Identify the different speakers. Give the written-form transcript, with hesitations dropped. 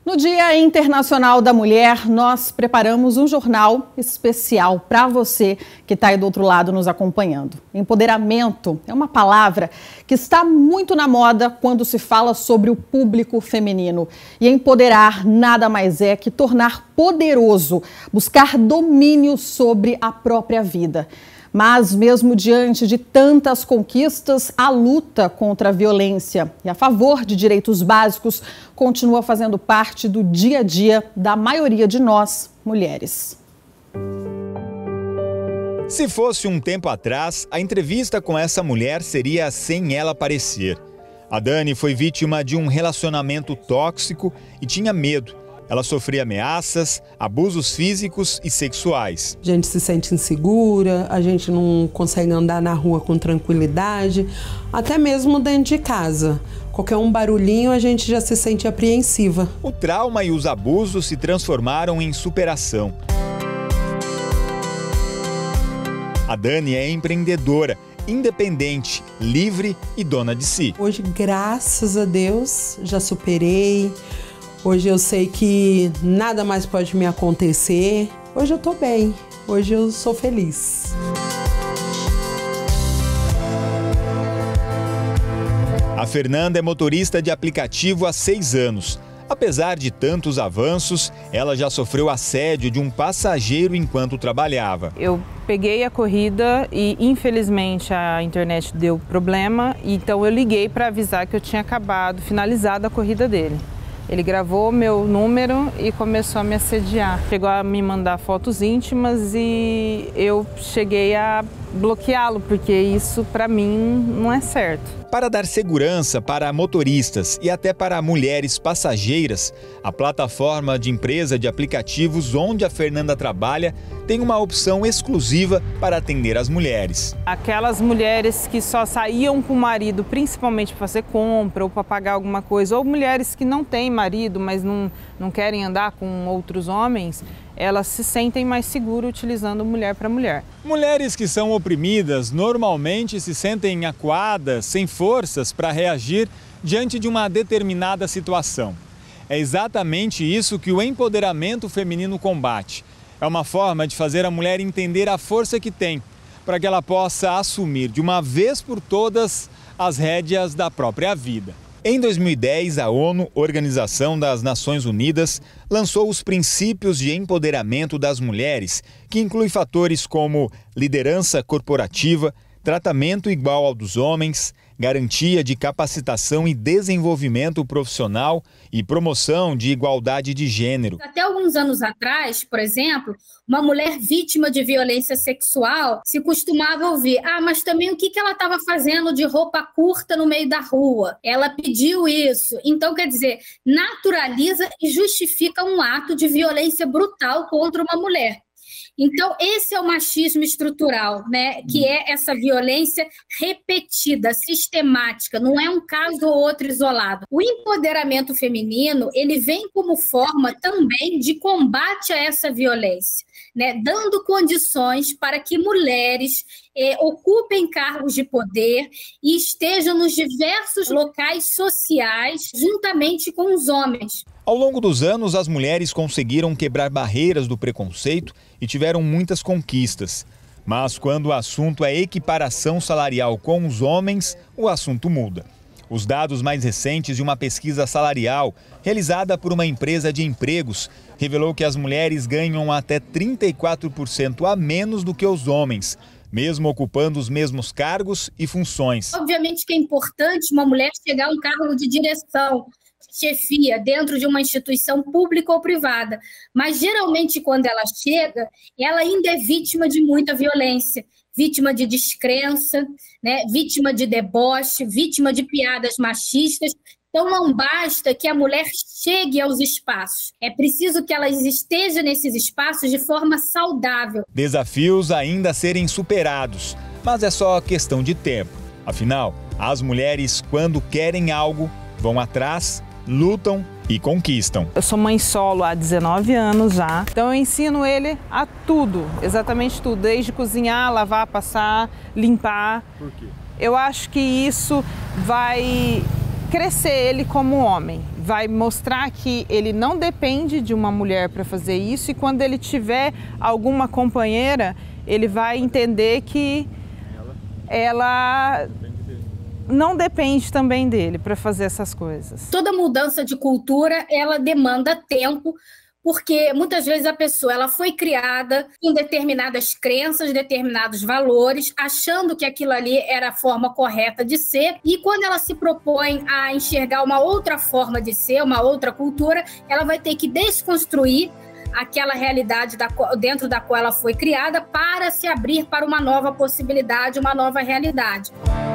Speaker 1: No Dia Internacional da Mulher, nós preparamos um jornal especial para você que está aí do outro lado nos acompanhando. Empoderamento é uma palavra que está muito na moda quando se fala sobre o público feminino. E empoderar nada mais é que tornar poderoso, buscar domínio sobre a própria vida. Mas mesmo diante de tantas conquistas, a luta contra a violência e a favor de direitos básicos continua fazendo parte do dia a dia da maioria de nós, mulheres.
Speaker 2: Se fosse um tempo atrás, a entrevista com essa mulher seria sem ela aparecer. A Dani foi vítima de um relacionamento tóxico e tinha medo. Ela sofria ameaças, abusos físicos e sexuais.
Speaker 3: A gente se sente insegura, a gente não consegue andar na rua com tranquilidade, até mesmo dentro de casa. Qualquer um barulhinho a gente já se sente apreensiva.
Speaker 2: O trauma e os abusos se transformaram em superação. A Dani é empreendedora, independente, livre e dona de si.
Speaker 3: Hoje, graças a Deus, já superei. Hoje eu sei que nada mais pode me acontecer. Hoje eu tô bem, hoje eu sou feliz.
Speaker 2: A Fernanda é motorista de aplicativo há 6 anos. Apesar de tantos avanços, ela já sofreu assédio de um passageiro enquanto trabalhava.
Speaker 4: Eu peguei a corrida e, infelizmente, a internet deu problema. Então eu liguei para avisar que eu tinha finalizado a corrida dele. Ele gravou meu número e começou a me assediar. Chegou a me mandar fotos íntimas e eu cheguei a bloqueá-lo, porque isso para mim não é certo.
Speaker 2: Para dar segurança para motoristas e até para mulheres passageiras, a plataforma de empresa de aplicativos onde a Fernanda trabalha tem uma opção exclusiva para atender as mulheres.
Speaker 4: Aquelas mulheres que só saíam com o marido, principalmente para fazer compra ou para pagar alguma coisa, ou mulheres que não têm marido, mas não querem andar com outros homens, elas se sentem mais seguras utilizando mulher para mulher.
Speaker 2: Mulheres que são oprimidas normalmente se sentem acuadas, sem forças para reagir diante de uma determinada situação. É exatamente isso que o empoderamento feminino combate. É uma forma de fazer a mulher entender a força que tem, para que ela possa assumir de uma vez por todas as rédeas da própria vida. Em 2010, a ONU, Organização das Nações Unidas, lançou os princípios de empoderamento das mulheres, que inclui fatores como liderança corporativa, tratamento igual ao dos homens, garantia de capacitação e desenvolvimento profissional e promoção de igualdade de gênero.
Speaker 5: Até alguns anos atrás, por exemplo, uma mulher vítima de violência sexual se costumava ouvir: mas também o que ela estava fazendo de roupa curta no meio da rua? Ela pediu isso. Então, quer dizer, naturaliza e justifica um ato de violência brutal contra uma mulher. Então, esse é o machismo estrutural, né? Que é essa violência repetida, sistemática, não é um caso ou outro isolado. O empoderamento feminino, ele vem como forma também de combate a essa violência, né? Dando condições para que mulheres ocupem cargos de poder e estejam nos diversos locais sociais juntamente com os homens.
Speaker 2: Ao longo dos anos, as mulheres conseguiram quebrar barreiras do preconceito e tiveram muitas conquistas. Mas quando o assunto é equiparação salarial com os homens, o assunto muda. Os dados mais recentes de uma pesquisa salarial realizada por uma empresa de empregos revelou que as mulheres ganham até 34% a menos do que os homens, mesmo ocupando os mesmos cargos e funções.
Speaker 5: Obviamente que é importante uma mulher chegar a um cargo de direção, chefia, dentro de uma instituição pública ou privada. Mas, geralmente, quando ela chega, ela ainda é vítima de muita violência, vítima de descrença, né? Vítima de deboche, vítima de piadas machistas. Então, não basta que a mulher chegue aos espaços. É preciso que ela esteja nesses espaços de forma saudável.
Speaker 2: Desafios ainda a serem superados, mas é só questão de tempo. Afinal, as mulheres, quando querem algo, vão atrás, lutam e conquistam.
Speaker 4: Eu sou mãe solo há 19 anos já, então eu ensino ele a tudo, exatamente tudo, desde cozinhar, lavar, passar, limpar.
Speaker 2: Por quê?
Speaker 4: Eu acho que isso vai crescer ele como homem. Vai mostrar que ele não depende de uma mulher para fazer isso, e quando ele tiver alguma companheira, ele vai entender que ela não depende também dele para fazer essas coisas.
Speaker 5: Toda mudança de cultura, ela demanda tempo, porque muitas vezes a pessoa ela foi criada com determinadas crenças, determinados valores, achando que aquilo ali era a forma correta de ser, e quando ela se propõe a enxergar uma outra forma de ser, uma outra cultura, ela vai ter que desconstruir aquela realidade dentro da qual ela foi criada para se abrir para uma nova possibilidade, uma nova realidade.